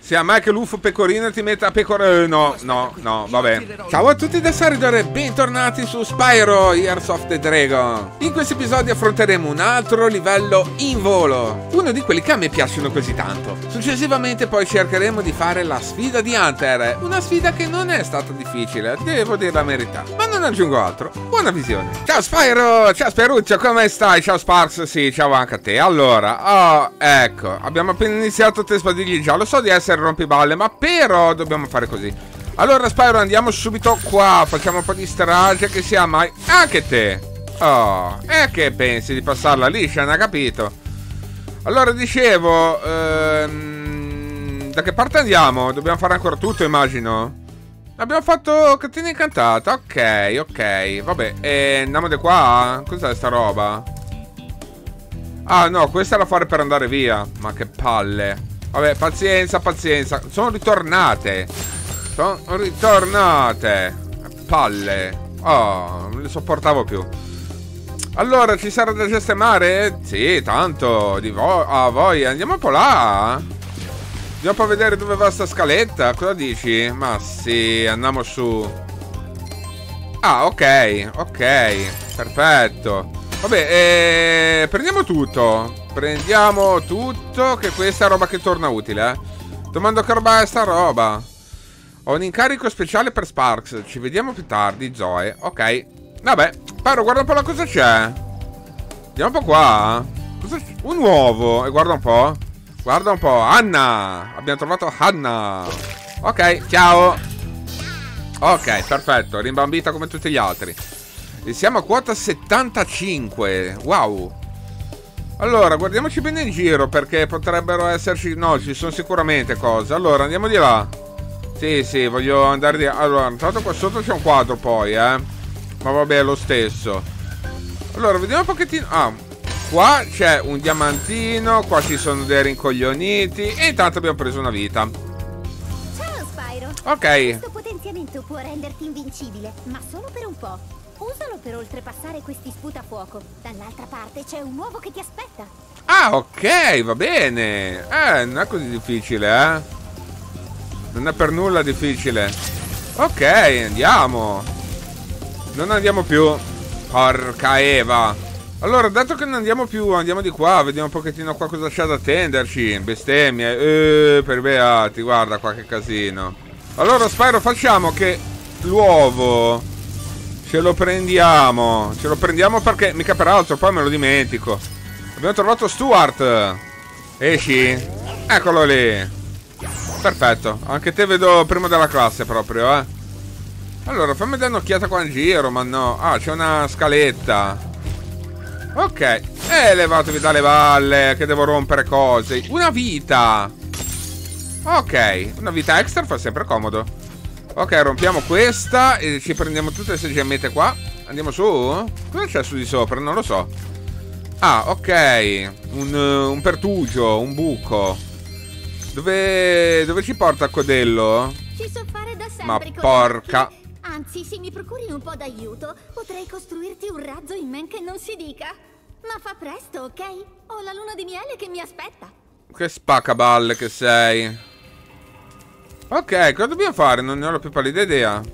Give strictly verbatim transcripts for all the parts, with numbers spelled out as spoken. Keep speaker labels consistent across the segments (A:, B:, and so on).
A: Sia mai che l'U F O pecorino ti metta a pecora... No, no, no, vabbè. Ciao a tutti da Saridor e bentornati su Spyro Years of the Dragon. In questo episodio affronteremo un altro livello in volo, uno di quelli che a me piacciono così tanto. Successivamente poi cercheremo di fare la sfida di Hunter, una sfida che non è stata difficile, devo dire la verità, ma non aggiungo altro. Buona visione. Ciao Spyro, ciao Speruccio, come stai? Ciao Sparks, sì, ciao anche a te. Allora, oh, ecco, abbiamo appena iniziato Te sbadigli già, lo so di essere rompiballe, ma però dobbiamo fare così. Allora Spyro, andiamo subito qua, facciamo un po' di strage che sia mai... Anche te. Oh, e che pensi di passarla liscia, non hai capito? Allora dicevo, ehm, da che parte andiamo? Dobbiamo fare ancora tutto, immagino. Abbiamo fatto catena incantata, ok, ok, vabbè, e andiamo di qua? Cos'è sta roba? Ah no, questa è la fare per andare via, ma che palle. Vabbè, pazienza, pazienza. Sono ritornate. Sono ritornate. Palle. Oh, non le sopportavo più. Allora, ci sarà da sistemare? Sì, tanto. Di vo a voi. Andiamo un po' là. Andiamo un po' a vedere dove va sta scaletta. Cosa dici? Ma sì, andiamo su. Ah, ok. Ok. Perfetto. Vabbè, eh, prendiamo tutto. Prendiamo tutto, che questa è roba che torna utile, eh. Domando che roba è sta roba. Ho un incarico speciale per Sparks. Ci vediamo più tardi, Zoe. Ok. Vabbè, Spyro, guarda un po' la cosa c'è. Andiamo un po' qua. Un uovo. E guarda un po'. Guarda un po'. Anna. Abbiamo trovato Anna. Ok, ciao. Ok, perfetto. Rimbambita come tutti gli altri. E siamo a quota settantacinque. Wow. Allora, guardiamoci bene in giro, perché potrebbero esserci... No, ci sono sicuramente cose. Allora, andiamo di là. Sì, sì, voglio andare di là. Allora, intanto qua sotto c'è un quadro poi, eh. Ma vabbè, è lo stesso. Allora, vediamo un pochettino... Ah, qua c'è un diamantino. Qua ci sono dei rincoglioniti. E intanto abbiamo preso una vita.
B: Ciao, Spyro.
A: Ok.
B: Questo potenziamento può renderti invincibile, ma solo per un po'. Usalo per oltrepassare questi sputafuoco. Dall'altra parte c'è un uovo che ti aspetta.
A: Ah, ok, va bene. Eh, non è così difficile, eh. Non è per nulla difficile. Ok, andiamo. Non andiamo più. Porca Eva. Allora, dato che non andiamo più, andiamo di qua. Vediamo un pochettino qua cosa c'è da attenderci. Bestemmie. Eh, per beati, guarda qua che casino. Allora, Spyro, facciamo che l'uovo... Ce lo prendiamo. Ce lo prendiamo perché mica per altro, poi me lo dimentico. Abbiamo trovato Stuart. Esci? Eccolo lì. Perfetto. Anche te vedo primo della classe proprio, eh. Allora, fammi dare un'occhiata qua in giro, ma no. Ah, c'è una scaletta. Ok. E levatevi dalle valle, che devo rompere cose. Una vita. Ok. Una vita extra fa sempre comodo. Ok, rompiamo questa e ci prendiamo tutte le seggiamete qua. Andiamo su? Cosa c'è su di sopra? Non lo so. Ah, ok. Un, un pertugio, un buco. Dove, dove ci porta il codello?
B: Ci so fare da sempre.
A: Ma
B: con
A: porca.
B: gli occhi. Anzi, se mi procuri un po' d'aiuto, potrei costruirti un razzo in men che non si dica. Ma fa presto, ok? Ho la luna di miele che mi aspetta.
A: Che spaccaballe che sei. Ok, cosa dobbiamo fare? Non ne ho la più pallida idea.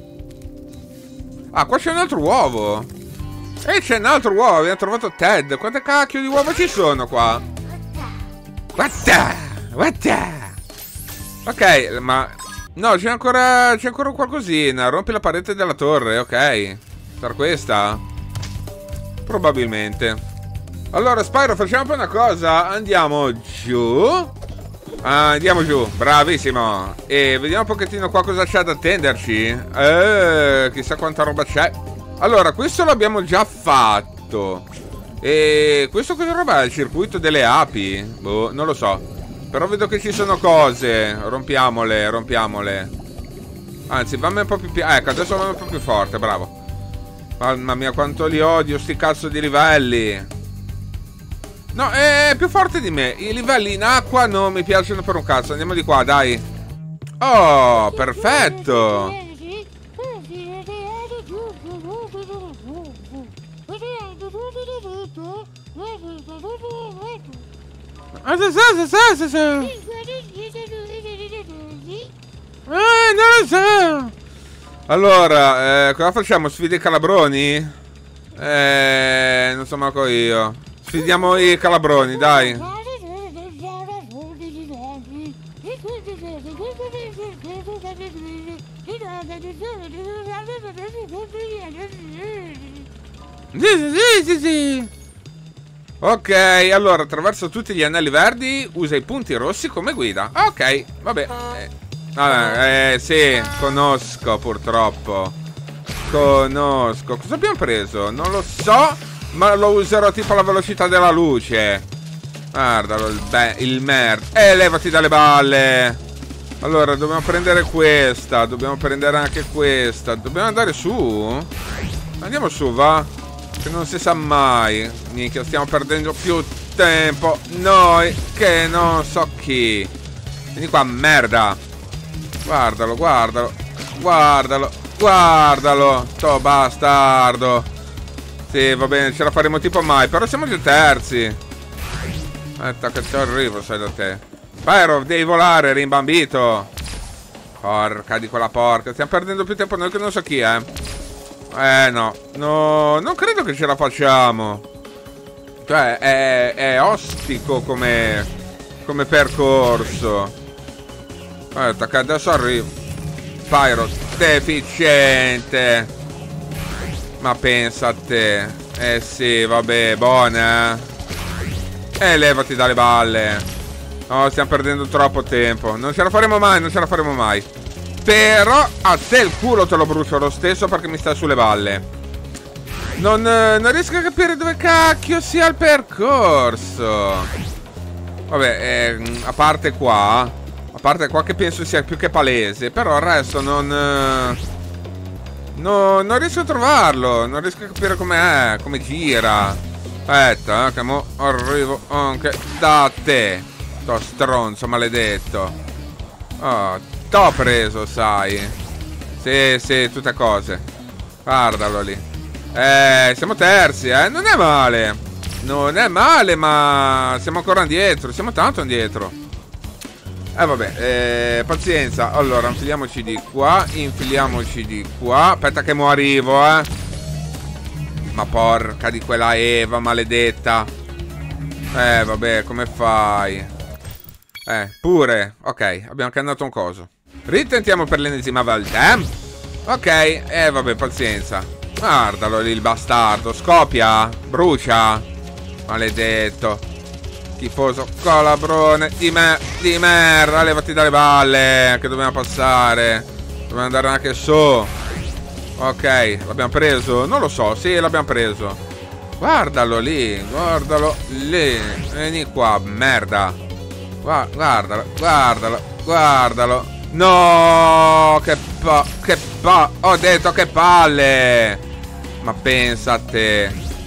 A: Ah, qua c'è un altro uovo. E c'è un altro uovo, abbiamo trovato Ted. Quante cacchio di uova ci sono qua? Guarda, guarda. Ok, ma... No, c'è ancora... C'è ancora qualcosina. Rompi la parete della torre, ok. Per questa? Probabilmente. Allora, Spyro, facciamo un po' una cosa. Andiamo giù. Ah, andiamo giù, bravissimo. E vediamo un pochettino qua cosa c'è da attenderci. Eh, chissà quanta roba c'è. Allora, questo l'abbiamo già fatto. E questo cosa roba è? Il circuito delle api? Boh, non lo so. Però vedo che ci sono cose. Rompiamole, rompiamole. Anzi, vammi un po' più... Ecco, adesso vammi un po' più forte, bravo. Mamma mia, quanto li odio sti cazzo di livelli. No, è più forte di me. I livelli in acqua non mi piacciono per un cazzo. Andiamo di qua, dai. Oh, perfetto. non lo so. Allora, eh, cosa facciamo? Sfide i calabroni? Eh, non so manco io. Sfidiamo i calabroni, dai. Sì, sì, sì, sì. Ok, allora attraverso tutti gli anelli verdi usa i punti rossi come guida. Ok, vabbè. Eh, vabbè, eh sì, conosco purtroppo. Conosco. Cosa abbiamo preso? Non lo so, ma lo userò tipo alla velocità della luce. Guardalo, il, il merda. Eh, levati dalle balle. Allora, dobbiamo prendere questa. Dobbiamo prendere anche questa. Dobbiamo andare su? Andiamo su, va. Che non si sa mai. Minchia, stiamo perdendo più tempo noi che non so chi. Vieni qua, merda. Guardalo, guardalo. Guardalo, guardalo. Sto bastardo. Sì, va bene, ce la faremo tipo mai. Però siamo già terzi. Aspetta che ci arrivo, sai da te. Spyro, devi volare, rimbambito. Porca di quella porca. Stiamo perdendo più tempo noi che non so chi, eh. Eh no, no, non credo che ce la facciamo. Cioè, è, è ostico come, come percorso. Aspetta che adesso arrivo. Spyro, deficiente. Ma pensa a te. Eh sì, vabbè, buona. E levati dalle balle. No, stiamo perdendo troppo tempo. Non ce la faremo mai, non ce la faremo mai. Però a te il culo te lo brucio lo stesso perché mi sta sulle balle. Non, non riesco a capire dove cacchio sia il percorso. Vabbè, eh, a parte qua. A parte qua che penso sia più che palese. Però il resto non... No, non riesco a trovarlo. Non riesco a capire com'è, come gira. Aspetta, eh, che mo arrivo anche da te. Sto stronzo maledetto. Oh, t'ho preso, sai. Sì, sì, tutte cose. Guardalo lì. Eh, siamo terzi, eh. Non è male. Non è male, ma siamo ancora indietro. Siamo tanto indietro. Eh, vabbè, eh, pazienza. Allora, infiliamoci di qua. Infiliamoci di qua. Aspetta che mo arrivo, eh. Ma porca di quella Eva maledetta. Eh, vabbè, come fai? Eh, pure. Ok, abbiamo cannato un coso. Ritentiamo per l'ennesima volta. Ok, eh vabbè, pazienza. Guardalo lì il bastardo. Scoppia, brucia. Maledetto. Schifoso calabrone di me, di merda. Levati dalle balle, che dobbiamo passare. Dobbiamo andare anche su. Ok, l'abbiamo preso? Non lo so, sì, l'abbiamo preso. Guardalo lì, guardalo lì. Vieni qua, merda. Guardalo, guardalo, guardalo. No, che pa... Che pa... Ho detto che palle. Ma pensa a te.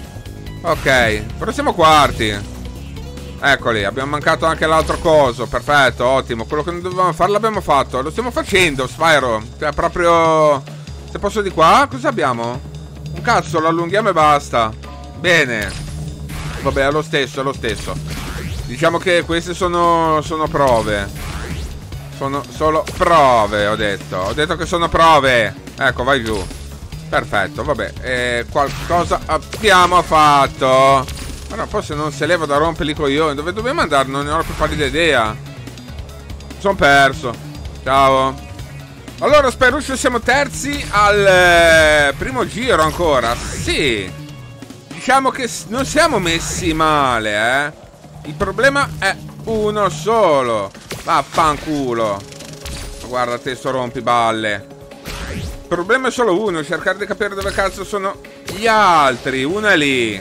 A: Ok, però siamo quarti. Eccoli, abbiamo mancato anche l'altro coso. Perfetto, ottimo. Quello che non dovevamo fare l'abbiamo fatto. Lo stiamo facendo, Spyro. Cioè, proprio... Se posso di qua, cosa abbiamo? Un cazzo, lo allunghiamo e basta. Bene. Vabbè, è lo stesso, è lo stesso. Diciamo che queste sono, sono prove. Sono solo prove, ho detto. Ho detto che sono prove. Ecco, vai giù. Perfetto, vabbè. Eh, qualcosa abbiamo fatto. Allora, poi se non se leva da rompere i coglioni. Dove dobbiamo andare? Non ne ho la più pallida idea. Sono perso. Ciao. Allora, Spyruccio, siamo terzi al eh, primo giro ancora. Sì. Diciamo che non siamo messi male, eh. Il problema è uno solo. Vaffanculo. Guarda te sto rompiballe. Il problema è solo uno. Cercare di capire dove cazzo sono gli altri. Uno è lì.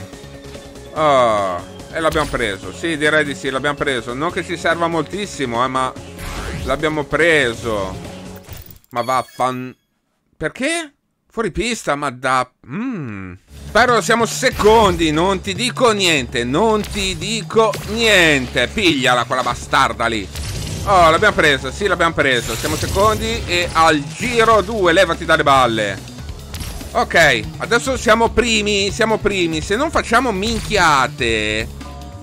A: Oh. E l'abbiamo preso. Sì, direi di sì, l'abbiamo preso. Non che ci serva moltissimo, eh, ma l'abbiamo preso. Ma vaffan... Perché? Fuori pista, ma da... Mmm... Spero siamo secondi, non ti dico niente, non ti dico niente. Pigliala quella bastarda lì. Oh, l'abbiamo presa, sì, l'abbiamo presa. Siamo secondi e al giro due, levati dalle balle. Ok, adesso siamo primi, siamo primi. Se non facciamo minchiate,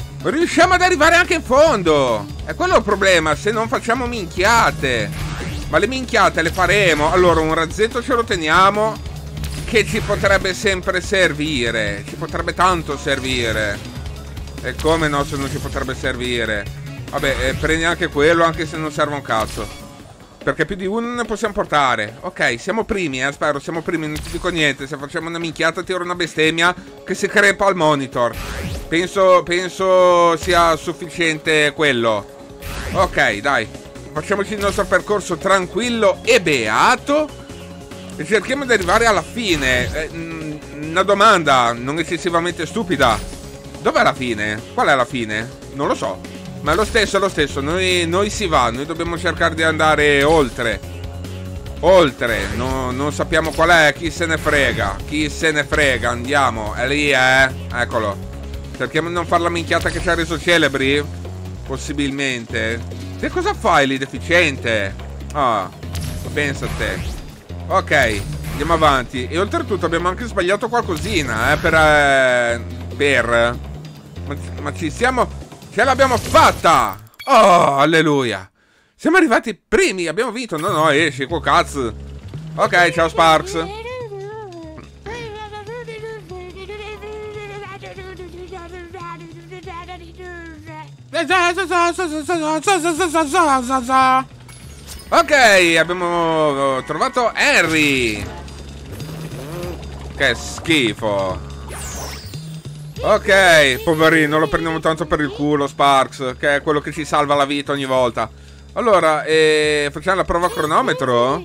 A: riusciamo ad arrivare anche in fondo. È quello il problema, se non facciamo minchiate. Ma le minchiate le faremo. Allora, un razzetto ce lo teniamo, che ci potrebbe sempre servire. Ci potrebbe tanto servire. E come no se non ci potrebbe servire. Vabbè, eh, prendi anche quello, anche se non serve un cazzo. Perché più di uno ne possiamo portare. Ok, siamo primi, eh, spero, siamo primi, non ti dico niente. Se facciamo una minchiata tiro una bestemmia che si crepa al monitor. Penso, penso sia sufficiente quello. Ok, dai. Facciamoci il nostro percorso tranquillo e beato. E cerchiamo di arrivare alla fine. eh, Una domanda non eccessivamente stupida. Dov'è la fine? Qual è la fine? Non lo so. Ma è lo stesso, è lo stesso, noi, noi si va, noi dobbiamo cercare di andare oltre. Oltre, no, non sappiamo qual è, chi se ne frega, chi se ne frega, andiamo, è lì, eh, eccolo. Cerchiamo di non fare la minchiata che ci ha reso celebri, possibilmente. Che cosa fai lì, deficiente? Ah, pensa a te. Ok, andiamo avanti. E oltretutto abbiamo anche sbagliato qualcosina, eh, per... Eh, per... Ma, ma ci siamo... Ce l'abbiamo fatta! Oh, alleluia! Siamo arrivati primi, abbiamo vinto! No, no, esci, quel cazzo! Ok, ciao Sparks! Ok, abbiamo trovato Henry! Che schifo! Ok, poverino, lo prendiamo tanto per il culo, Sparks, che è quello che ci salva la vita ogni volta. Allora, eh, facciamo la prova a cronometro?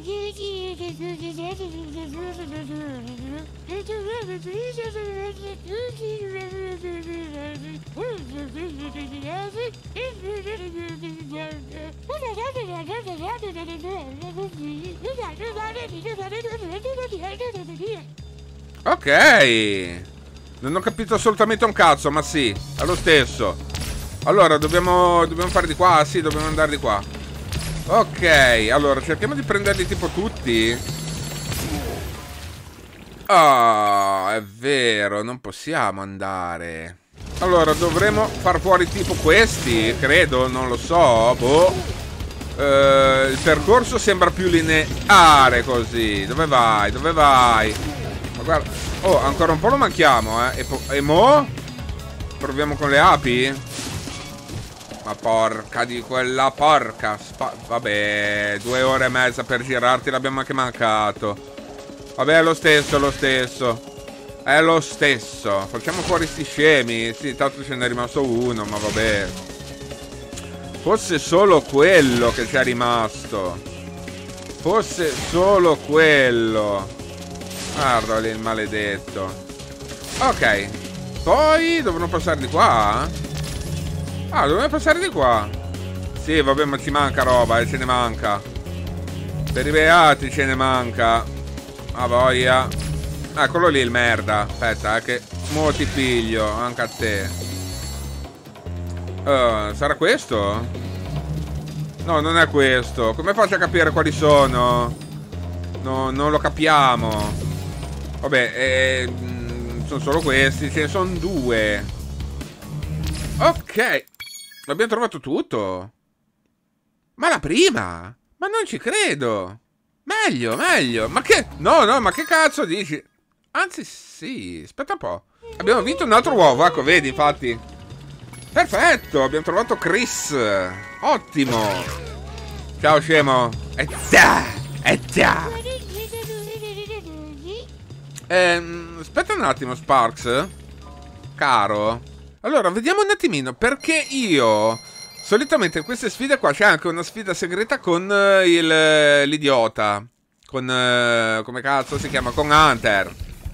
A: Ok. Non ho capito assolutamente un cazzo, ma sì, è lo stesso. Allora, dobbiamo, dobbiamo fare di qua? Sì, dobbiamo andare di qua. Ok, allora, cerchiamo di prenderli tipo tutti. Ah, è vero, non possiamo andare. Allora, dovremo far fuori tipo questi, credo, non lo so, boh. Eh, il percorso sembra più lineare così. Dove vai? Dove vai? Ma guarda... Oh, ancora un po' lo manchiamo, eh. E, e mo? Proviamo con le api? Ma porca di quella porca spa vabbè, due ore e mezza per girarti l'abbiamo anche mancato. Vabbè, è lo stesso, è lo stesso. È lo stesso. Facciamo fuori sti scemi. Sì, tanto ce n'è rimasto uno, ma vabbè. Fosse solo quello che ci è rimasto. Fosse solo quello. Guarda lì il maledetto. Ok. Poi dovremmo passare di qua. Ah, dobbiamo passare di qua. Sì, vabbè, ma ci manca roba, e ce ne manca. Per i beati ce ne manca. A voglia. Eccolo lì il merda. Aspetta, eh, che mo ti piglio. Anche a te. uh, Sarà questo? No, non è questo. Come faccio a capire quali sono? No, non lo capiamo. Vabbè, eh, sono solo questi. Ce ne sono due. Ok. Abbiamo trovato tutto. Ma la prima? Ma non ci credo. Meglio, meglio. Ma che... No, no, ma che cazzo dici? Anzi, sì. Aspetta un po'. Abbiamo vinto un altro uovo, ecco, vedi, infatti. Perfetto, abbiamo trovato Chris. Ottimo. Ciao, scemo. E già, e già. Ehm, aspetta un attimo, Sparks. Caro. Allora, vediamo un attimino, perché io... Solitamente in queste sfide qua c'è anche una sfida segreta con uh, l'idiota. Con... Uh, come cazzo si chiama? Con Hunter.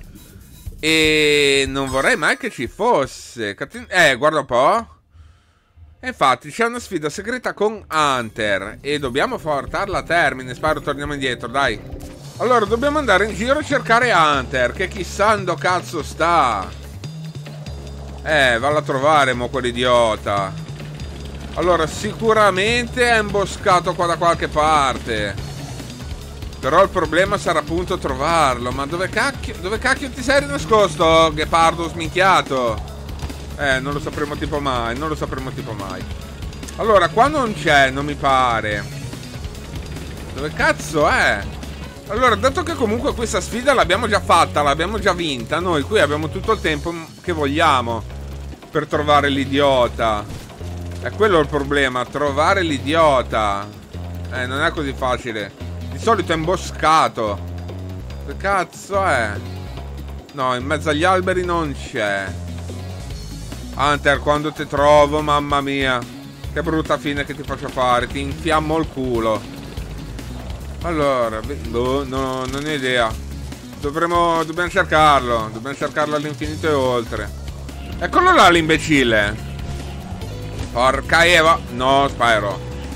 A: E non vorrei mai che ci fosse. Cattin eh, guarda un po'. E infatti c'è una sfida segreta con Hunter. E dobbiamo portarla a termine. Sparo, torniamo indietro, dai. Allora, dobbiamo andare in giro a cercare Hunter, che chissà dove cazzo sta. Eh, valla a trovare, mo, quell'idiota. Allora, sicuramente è imboscato qua da qualche parte. Però il problema sarà appunto trovarlo. Ma dove cacchio, dove cacchio ti sei nascosto, ghepardo sminchiato? Eh, non lo sapremo tipo mai, non lo sapremo tipo mai. Allora, qua non c'è, non mi pare. Dove cazzo è? Allora, dato che comunque questa sfida l'abbiamo già fatta, l'abbiamo già vinta, noi qui abbiamo tutto il tempo che vogliamo per trovare l'idiota. È quello il problema, trovare l'idiota. Eh, non è così facile. Di solito è imboscato. Che cazzo è? No, in mezzo agli alberi non c'è. Hunter, quando ti trovo, mamma mia, che brutta fine che ti faccio fare. Ti infiammo il culo. Allora, no, no, non ho idea. Dovremo, dobbiamo cercarlo. Dobbiamo cercarlo all'infinito e oltre. Eccolo là l'imbecille. Porca Eva. No, Spyro.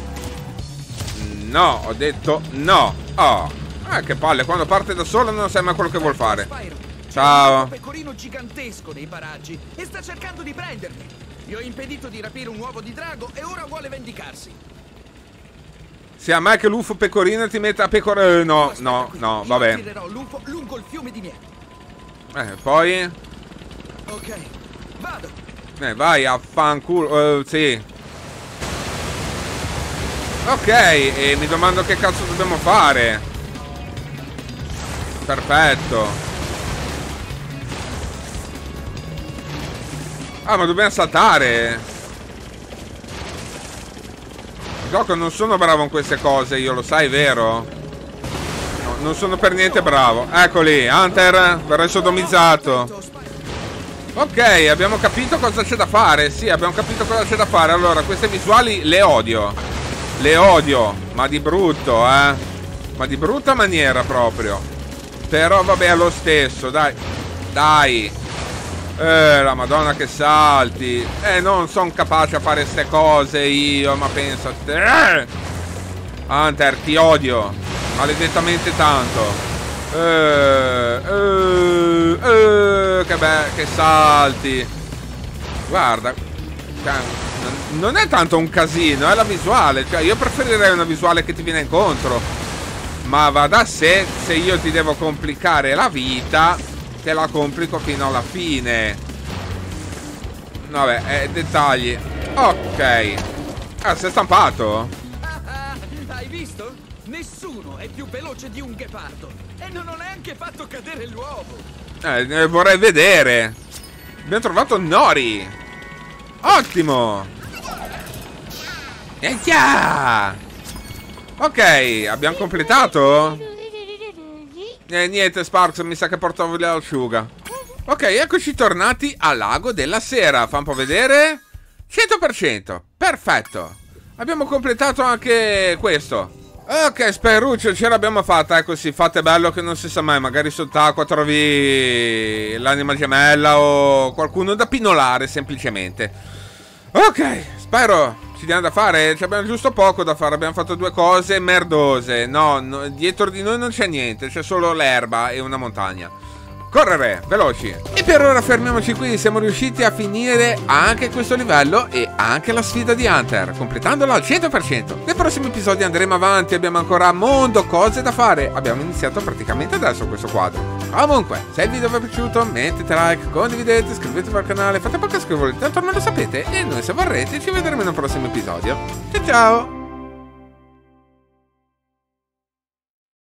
A: No, ho detto no. Oh, eh, che palle, quando parte da solo non sai mai quello che vuol fare. Ciao.
C: Un pecorino gigantesco nei paraggi e sta cercando di prendermi. Gli ho impedito di rapire un uovo di drago e ora vuole vendicarsi.
A: Sia mai che l'U F O pecorino ti metta a pecorino. No, no, no, vabbè.
C: Tirerò l'U F O lungo il fiume di miele.
A: Eh, poi.
C: Ok, vado.
A: Eh, vai a fanculo. Uh, sì. Ok, e mi domando che cazzo dobbiamo fare. Perfetto. Ah, ma dobbiamo saltare. Gioco, non sono bravo in queste cose, io lo sai, vero? No, non sono per niente bravo. Eccoli, Hunter, verrai sodomizzato. Ok, abbiamo capito cosa c'è da fare. Sì, abbiamo capito cosa c'è da fare. Allora, queste visuali le odio. Le odio, ma di brutto, eh. Ma di brutta maniera proprio. Però vabbè, lo stesso, dai. Dai. Eh, la madonna che salti. Eh, non sono capace a fare ste cose io, ma pensa a te. Hunter, ti odio maledettamente tanto. Eh, eh, eh, che bello, che salti. Guarda, non è tanto un casino, è la visuale. Cioè, io preferirei una visuale che ti viene incontro. Ma va da sé, se io ti devo complicare la vita, te la complico fino alla fine. Vabbè, eh, dettagli. Ok. Ah, si è stampato?
C: Hai visto? Nessuno è più veloce di un ghepardo. E non ho neanche fatto cadere l'uovo.
A: Eh, vorrei vedere. Abbiamo trovato Nori. Ottimo. E già. Ok, abbiamo completato. Eh, niente, Sparks, mi sa che portavo via l'asciuga. Ok, eccoci tornati al lago della sera. Fa un po' vedere. cento per cento. Perfetto. Abbiamo completato anche questo. Ok, Spyruccio, ce l'abbiamo fatta. Ecco, sì, fate bello che non si sa mai. Magari sott'acqua trovi l'anima gemella o qualcuno da pinolare, semplicemente. Ok, Spyro, ci diamo da fare? Ci abbiamo giusto poco da fare. Abbiamo fatto due cose merdose. No, no, dietro di noi non c'è niente. C'è solo l'erba e una montagna. Correre, veloci. E per ora fermiamoci qui. Siamo riusciti a finire anche questo livello e anche la sfida di Hunter, completandola al cento per cento. Nei prossimi episodi andremo avanti. Abbiamo ancora mondo cose da fare. Abbiamo iniziato praticamente adesso questo quadro. Comunque, se il video vi è piaciuto, mettete like, condividete, iscrivetevi al canale, fate podcast che volete, tanto ormai lo sapete. E noi, se vorrete, ci vedremo in un prossimo episodio. Ciao ciao.